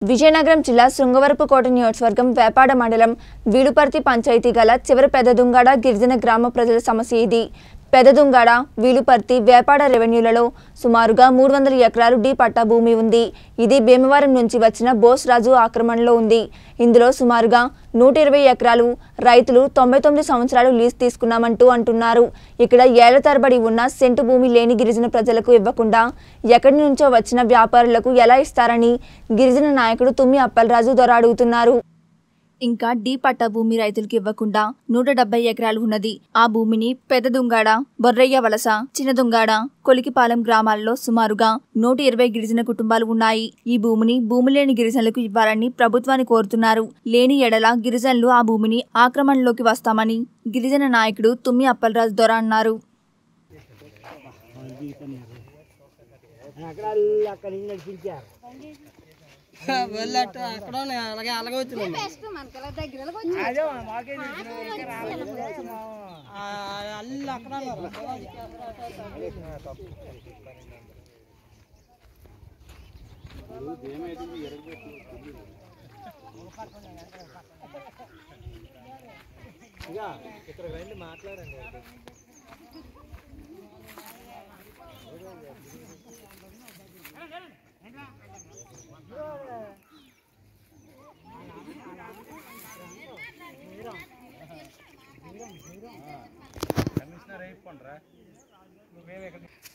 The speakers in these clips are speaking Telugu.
విజయనగరం జిల్లా శృంగవరపుకోట నియోజకవర్గం వేపాడ మండలం వీలుపర్తి పంచాయతీ గల చివరి పెదదుంగాడ గిరిజన గ్రామ ప్రజల సమస్య ఇది. పెదదుంగాడ, వీలుపర్తి, వేపాడ రెవెన్యూలలో సుమారుగా 300 ఎకరాలు డి పట్టా భూమి ఉంది. ఇది భీమవరం నుంచి వచ్చిన బోస్ రాజు ఆక్రమణలో ఉంది. ఇందులో సుమారుగా 120 ఎకరాలు రైతులు 99 సంవత్సరాలు లీజ్ తీసుకున్నామంటూ అంటున్నారు. ఇక్కడ ఏళ్ల తరబడి ఉన్న సెంటు భూమి లేని గిరిజన ప్రజలకు ఇవ్వకుండా ఎక్కడి నుంచో వచ్చిన వ్యాపారులకు ఎలా ఇస్తారని గిరిజన నాయకుడు తుమ్మి అప్పలరాజు దొర అడుగుతున్నారు. ఇంకా డి పట్టా భూమి రైతులకు ఇవ్వకుండా 170 ఎకరాలు ఉన్నది. ఆ భూమిని పెదదుంగాడ, బొర్రయ్య వలస, చిన్నదుంగాడ, కొలికిపాలెం గ్రామాలలో సుమారుగా 120 గిరిజన కుటుంబాలు ఉన్నాయి. ఈ భూమిని భూమి లేని గిరిజనులకు ఇవ్వాలని ప్రభుత్వాన్ని కోరుతున్నారు. లేని ఎడల గిరిజనులు ఆ భూమిని ఆక్రమణలోకి వస్తామని గిరిజన నాయకుడు తుమ్మి అప్పలరాజు దొర అన్నారు. మాట్లాడండి. కమిషనర్ అయిపోండ్రా నువ్వేమే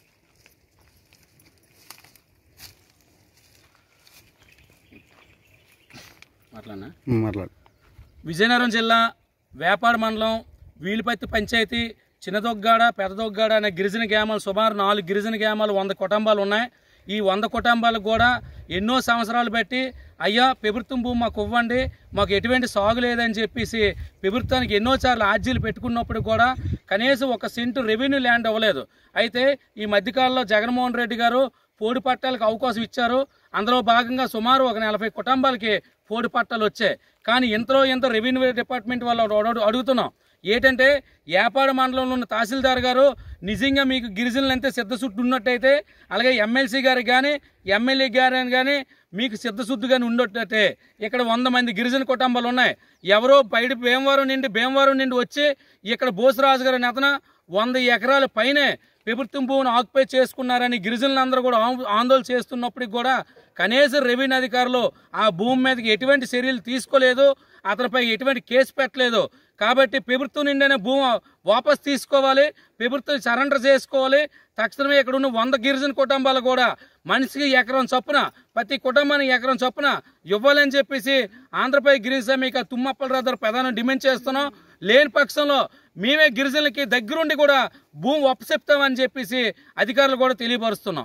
మాట్లాడు. విజయనగరం జిల్లా వేపాడ మండలం వీలుపర్తి పంచాయతీ చిన్నదొగ్గాడ, పెదదొగ్గాడ అనే గిరిజన గ్రామాలు సుమారు 4 గిరిజన గ్రామాలు 100 కుటుంబాలు ఉన్నాయి. ఈ 100 కుటుంబాలకు కూడా ఎన్నో సంవత్సరాలు బట్టి అయ్యా ప్రభుత్వం భూమి మాకు ఇవ్వండి, మాకు ఎటువంటి సాగు లేదని చెప్పేసి ప్రభుత్వానికి ఎన్నోసార్లు ఆర్జీలు పెట్టుకున్నప్పుడు కూడా కనీసం 1 సెంటు రెవెన్యూ ల్యాండ్ ఇవ్వలేదు. అయితే ఈ మధ్యకాలంలో జగన్మోహన్ రెడ్డి గారు పోడు పట్టాలకు అవకాశం ఇచ్చారు. అందులో భాగంగా సుమారు 40 కుటుంబాలకి పోడు పట్టాలు వచ్చాయి. కానీ ఎంతో రెవెన్యూ డిపార్ట్మెంట్ వాళ్ళు అడుగుతున్నాం ఏంటంటే వేపాడ మండలంలో ఉన్న తహసీల్దార్ గారు నిజంగా మీకు గిరిజనులు అంతే సిద్ధశుద్ధి ఉన్నట్టయితే, అలాగే ఎమ్మెల్సీ గారికి కానీ ఎమ్మెల్యే గారికి కానీ మీకు సిద్ధశుద్ధిగానే ఉండేటట్టే ఇక్కడ 100 మంది గిరిజన కుటుంబాలు ఉన్నాయి. ఎవరో బయట భీమవరం నుండి వచ్చి ఇక్కడ బోసరాజు గారు నేతన 100 ఎకరాల పైనే ప్రభుత్వం భూమిని ఆక్యుపై చేసుకున్నారని గిరిజనులందరూ కూడా ఆందోళన చేస్తున్నప్పటికి కూడా కనీసం రెవెన్యూ అధికారులు ఆ భూమి మీదకి ఎటువంటి చర్యలు తీసుకోలేదు, అతనిపై ఎటువంటి కేసు పెట్టలేదు. కాబట్టి ప్రభుత్వం నిండిన భూమి వాపసు తీసుకోవాలి, ప్రభుత్వం సరెండర్ చేసుకోవాలి. తక్షణమే ఇక్కడ ఉన్న 100 గిరిజన కుటుంబాలు కూడా మనిషికి ఎకరం చొప్పున, ప్రతి కుటుంబానికి ఎకరం చొప్పున ఇవ్వాలని చెప్పేసి ఆంధ్రప్రదేశ్ గిరిజన సమీక తుమ్మి అప్పలరాజు ప్రధానం డిమాండ్ చేస్తున్నాం. లేని పక్షంలో మేమే గిరిజనులకి దగ్గరుండి కూడా భూమి ఒప్పచెప్తామని చెప్పేసి అధికారులు కూడా తెలియపరుస్తున్నాం.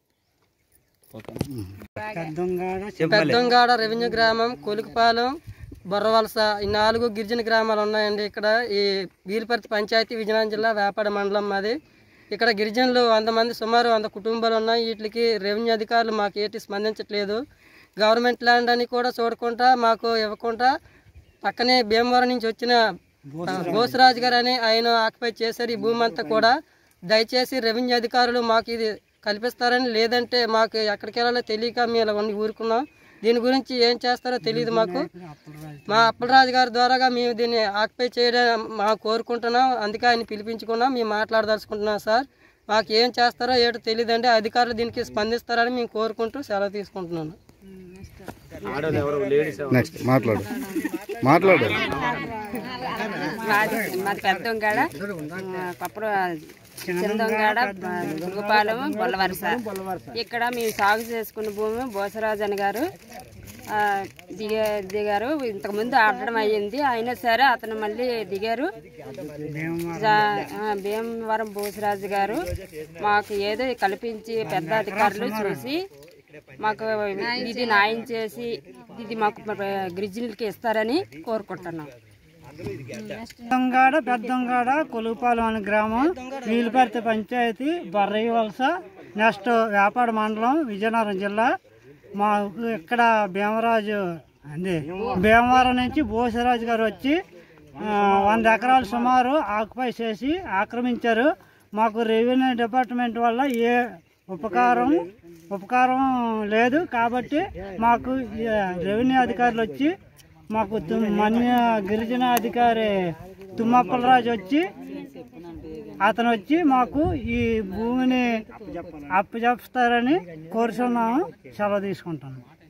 పెద్దంగాడ రెవెన్యూ గ్రామం, కొలికిపాలెం, బొర్రవలస ఈ 4 గిరిజన గ్రామాలు ఉన్నాయండి. ఇక్కడ ఈ వీలుపర్తి పంచాయతీ విజయనగరం జిల్లా వేపాడ మండలం మాది. ఇక్కడ గిరిజనులు 100 మంది సుమారు 100 కుటుంబాలు ఉన్నాయి. వీటికి రెవెన్యూ అధికారులు మాకు ఏటి స్పందించట్లేదు. గవర్నమెంట్ ల్యాండ్ అని కూడా చూడకుండా మాకు ఇవ్వకుండా పక్కనే భీమవరం నుంచి వచ్చిన బోసరాజు గారు అని ఆయన ఆక్యుపై చేశారు ఈ భూమి అంతా కూడా. దయచేసి రెవెన్యూ అధికారులు మాకు ఇది కల్పిస్తారని, లేదంటే మాకు ఎక్కడికి వెళ్ళాలో తెలియక మేము ఇలా ఉండి ఊరుకున్నాం. దీని గురించి ఏం చేస్తారో తెలియదు మాకు. మా అప్పలరాజు గారి ద్వారాగా మేము దీన్ని ఆక్యుపై చేయడం మాకు కోరుకుంటున్నాం. అందుకే ఆయన పిలిపించుకున్నాం, మేము మాట్లాడదలుచుకుంటున్నాం సార్. మాకు ఏం చేస్తారో ఏటో తెలియదండి. అధికారులు దీనికి స్పందిస్తారని మేము కోరుకుంటూ సెలవు తీసుకుంటున్నాను. మాట్లాడు. మాది పెద్దంగాడ, చిన్నదొంగాడ, గురుగుపాలెం, బొల్లవరస. ఇక్కడ మేము సాగు చేసుకున్న భూమి బోసరాజు అని గారు దిగారు. ఇంతకుముందు ఆడడం అయ్యింది, అయినా సరే అతను మళ్ళీ దిగారు. భీమవరం బోసరాజు గారు మాకు ఏదో కల్పించి పెద్ద అధికారులు చూసి మాకు ఇది న్యాయం చేసి ఇది మాకు గిరిజనులకి ఇస్తారని కోరుకుంటున్నాం. పెద్దంగాడ, కొలుపాలెం అనే గ్రామం, వీలుపర్తి పంచాయతీ, బొర్రయ్య వలస, నెక్స్ట్ వేపాడ మండలం, విజయనగరం జిల్లా. మాకు ఇక్కడ భీమవరం నుంచి బోసరాజు గారు వచ్చి 100 ఎకరాలు సుమారు ఆక్యుపై చేసి ఆక్రమించారు. మాకు రెవెన్యూ డిపార్ట్మెంట్ వల్ల ఉపకారం లేదు. కాబట్టి మాకు రెవెన్యూ అధికారులు వచ్చి మాకు మన్య గిరిజన అధికారి తుమ్మప్పలరాజు వచ్చి మాకు ఈ భూమిని అప్పచెప్తారని కోరుతున్నాము. సెలవు తీసుకుంటాను.